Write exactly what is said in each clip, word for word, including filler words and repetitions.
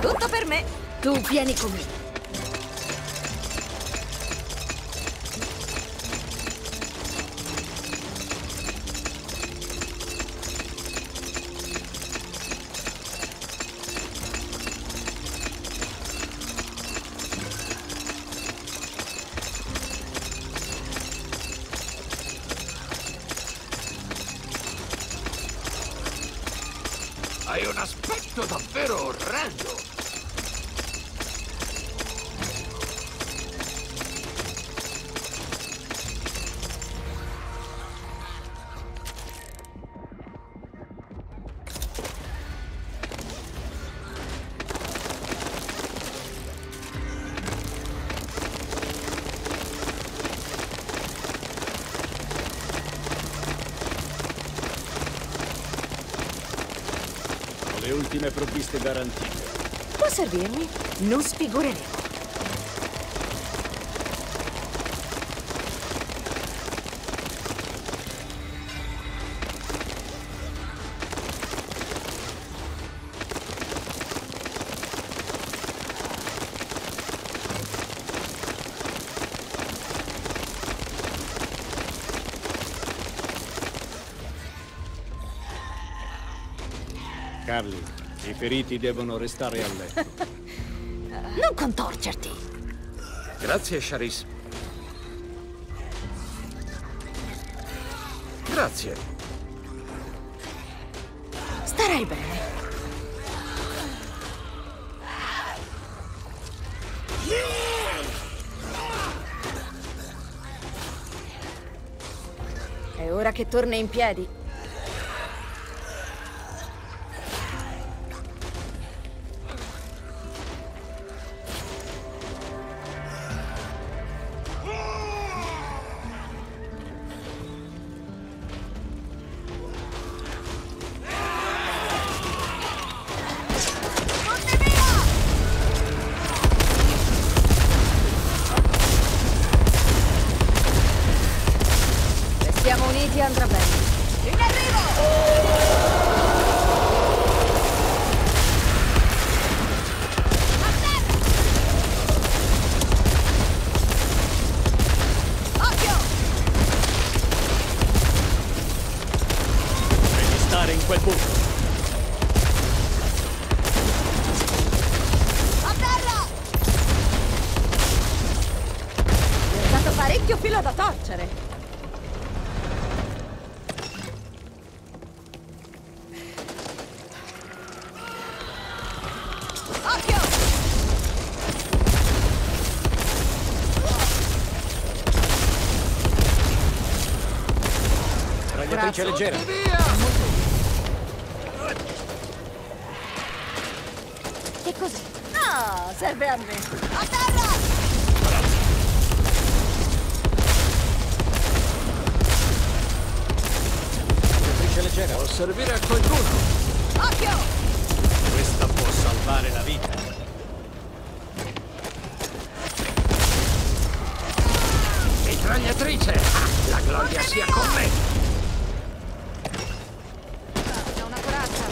Tutto per me. Tu vieni con me. Hai un aspetto davvero orrendo! Le ultime provviste garantite. Può servirmi? Non sfigureremo. Carly, i feriti devono restare a letto. Non contorcerti. Grazie, Charis. Grazie. Starai bene. È ora che torni in piedi. Siamo uniti, andrà bene. In arrivo! A terra! Occhio! Devi stare in quel punto. A terra! Mi è stato parecchio filo da torcere. Ragliatrice leggera. Che cos'è? No, serve a me. A terra! Ragliatrice leggera. Può servire a qualcuno. Occhio! Questa può salvare la vita. Mitragliatrice! Ah, la gloria sia con me! C'è una corazza.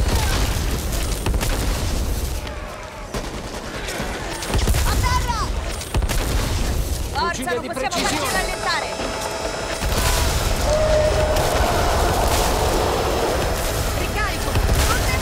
A terra! Forza, Fucile non di possiamo precisione. farci rallentare! Ricarico! Conte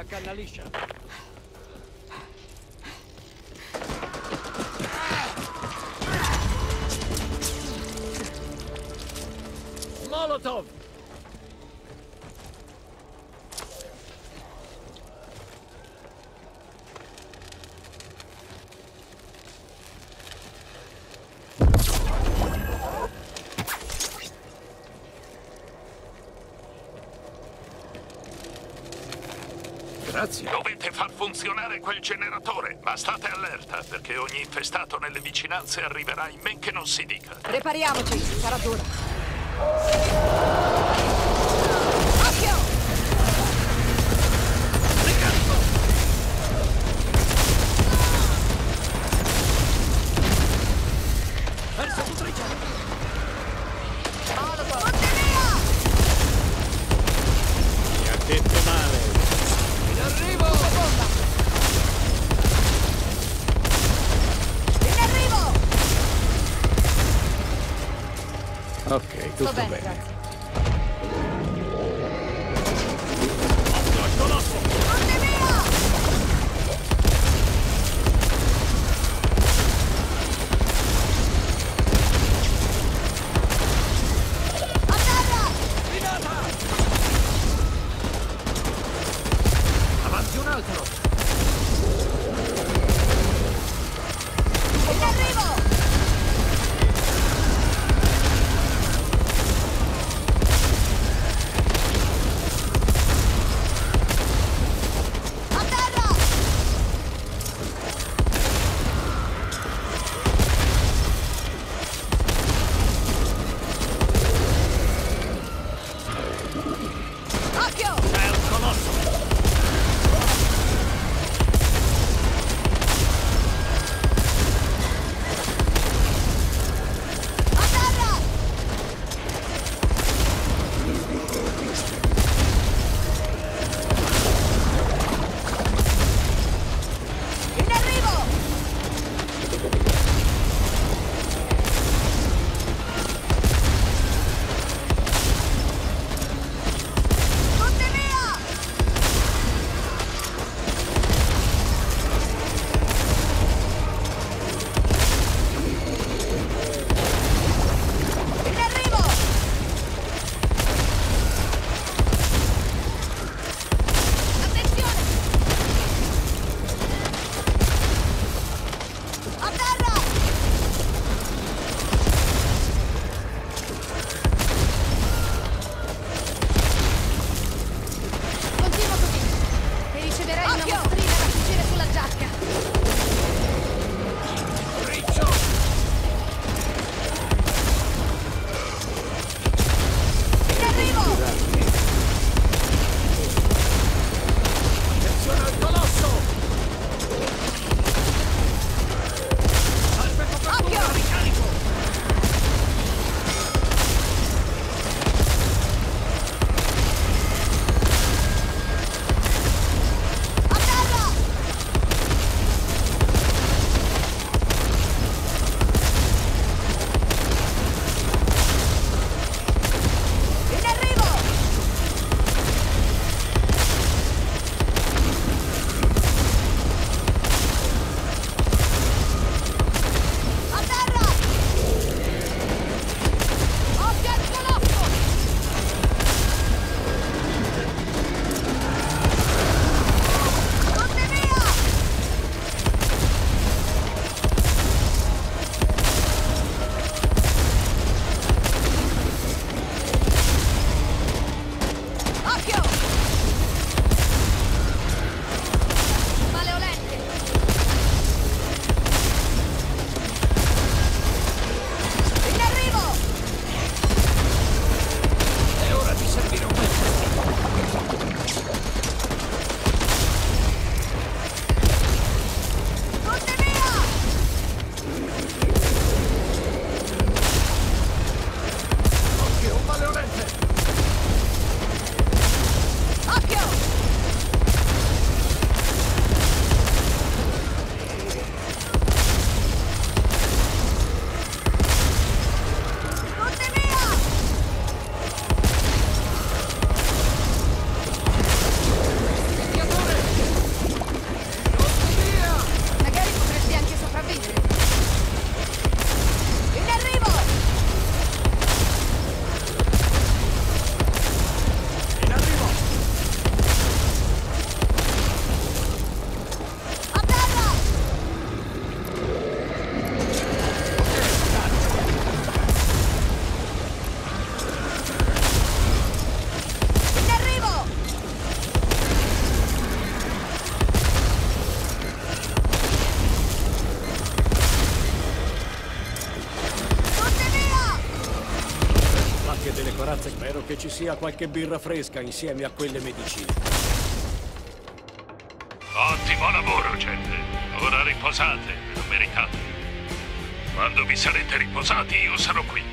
a canna liscia. Molotov! Grazie. Dovete far funzionare quel generatore, ma state allerta, perché ogni infestato nelle vicinanze arriverà in men che non si dica. Prepariamoci, sarà dura. Occhio! Ricarico! Persecutrice! Molotov! Monte via! Mi ha detto male. In arrivo! Bomba! In arrivo! Ok, tutto Sto bene, bene. grazie. Monte via! A terra! Minata! Avanti un altro! In arrivo! che ci sia qualche birra fresca insieme a quelle medicine. Ottimo lavoro, gente. Ora riposate, ve lo meritate. Quando vi sarete riposati, io sarò qui.